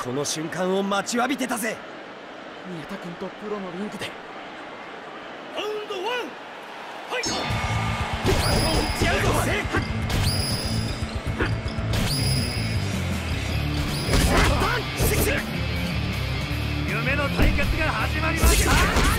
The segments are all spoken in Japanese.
この瞬間を待ちわびてたぜ。 宮田君とプロのリンクでラウンド1ファイト。 打ち合うぞ。 夢の対決が始まりました。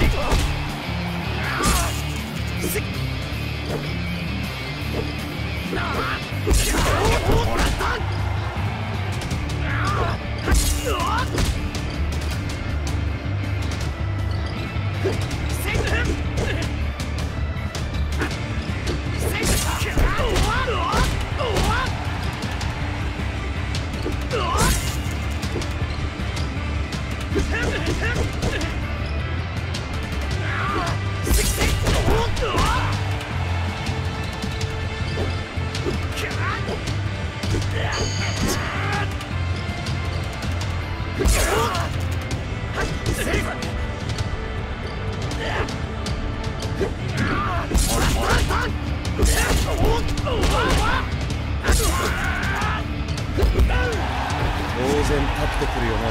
当然立ってくるよな。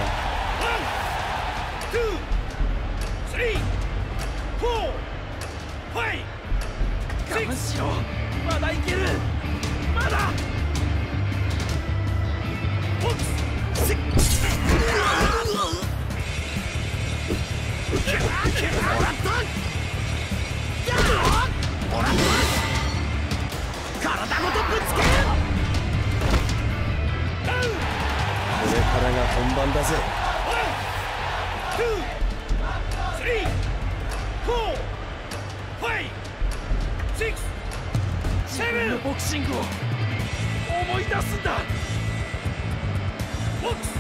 1、2、3、4、5、 我慢しろ。まだいける。まだ。 体ごとぶつけ。 これからが本番だぜ。 1、2、3、4、5、6、 自分のボクシングを思い出すんだ。 ボックス。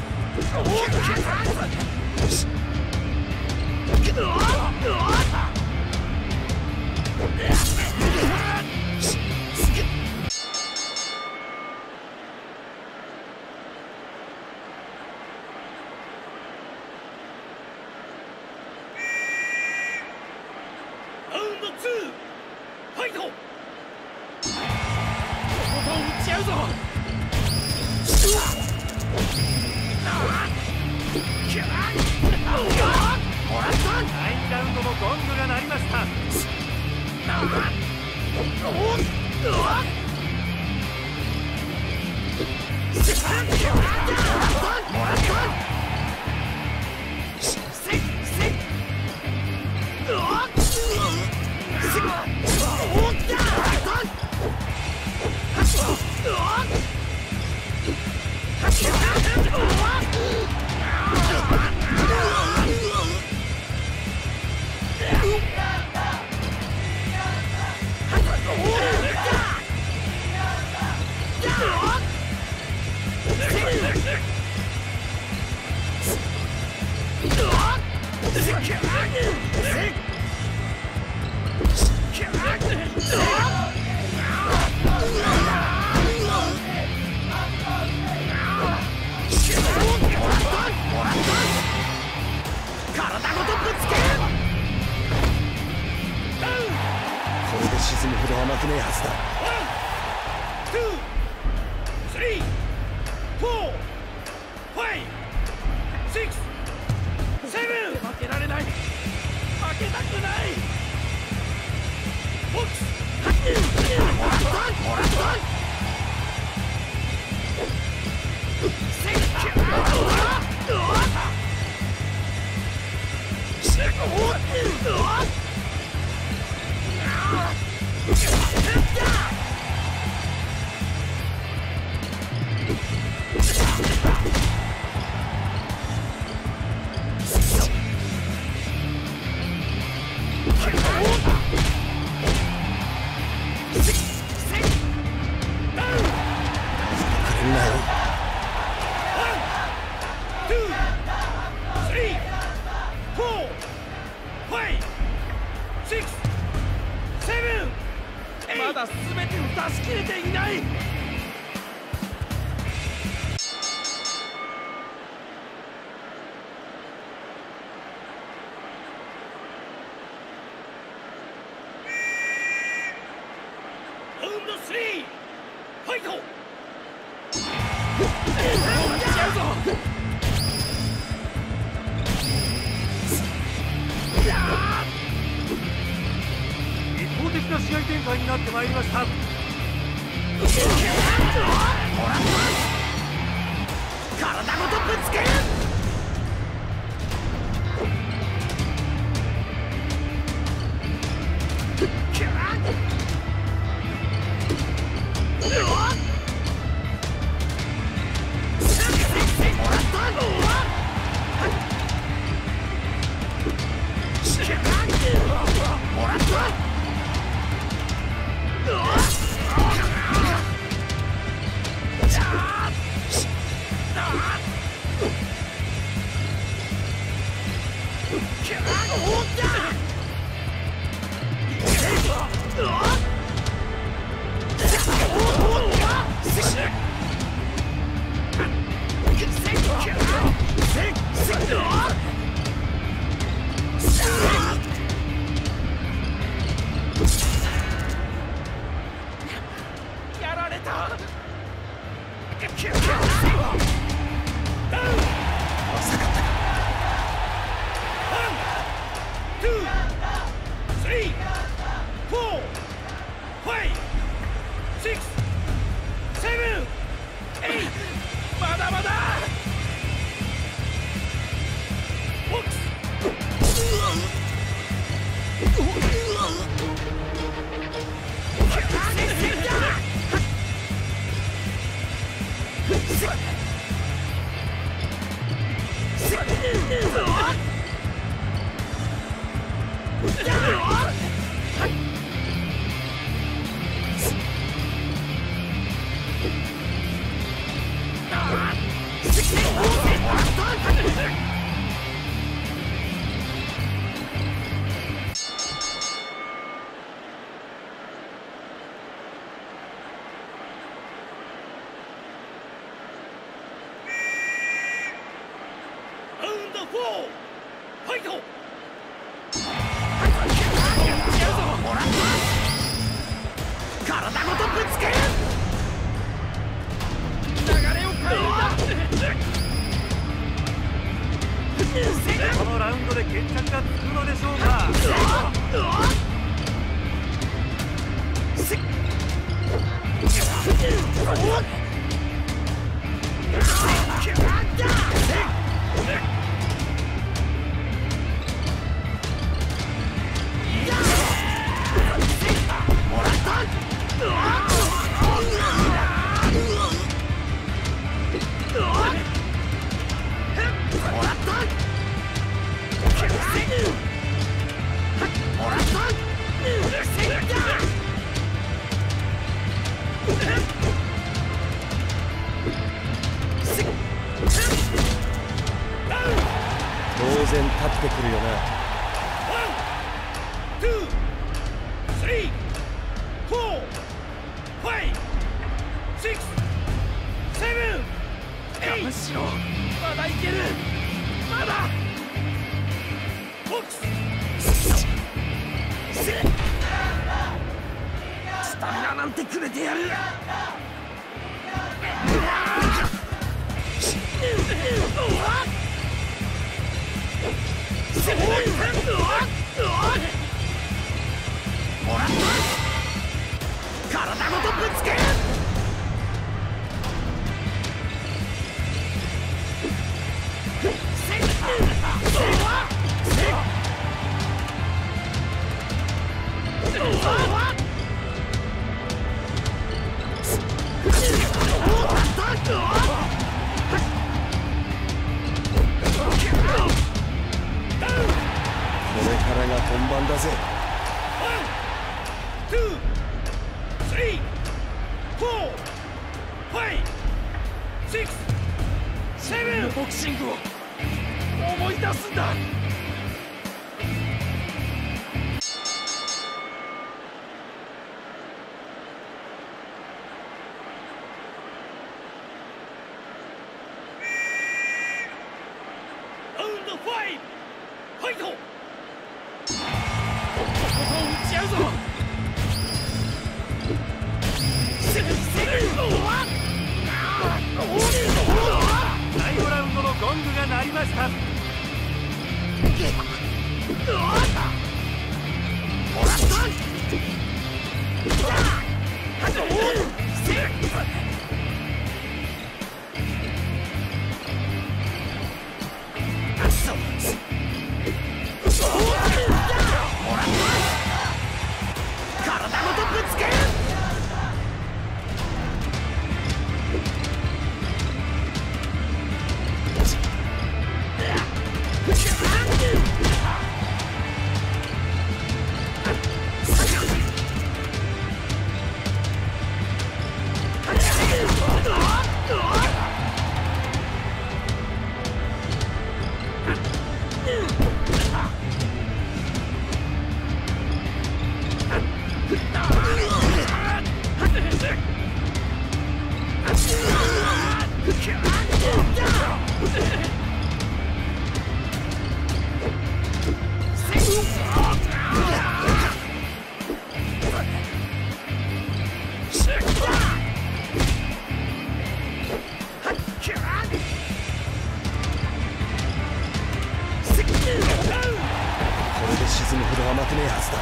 ラウンド2ファイト。 とことん打ち合うぞ。 第2ラウンドのゴングが鳴りました。 これで沈むほど甘くねえはずだ。 1、2、3、4、5、6、7。 負けられない。負けたくない。 ボックス。 まだ全てを出し切れていない。 ラウンド3ファイト。 打ち合うぞ。 展開になってまいりました。 体ごとぶつける。やられた。まだまだ。ファイト。体ごとぶつける。流れを変えるんだ。 このラウンドで決着がつくのでしょうか。 当然立ってくるよな。 むしろまだいける。まだ。スタミナなんてくれてやる。体ごとぶつける。 これからが本番だぜ。 ボクシングを思い出すんだ。ラウンド5、ファイト。ここ打ち合うぞ。 第5ラウンドのゴングが鳴りました。 沈むほど甘くねえはずだ。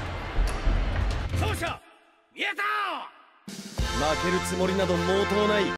1、2、3、4、5、6、7、8、9、10。勝者宮田。負けるつもりなど毛頭ない。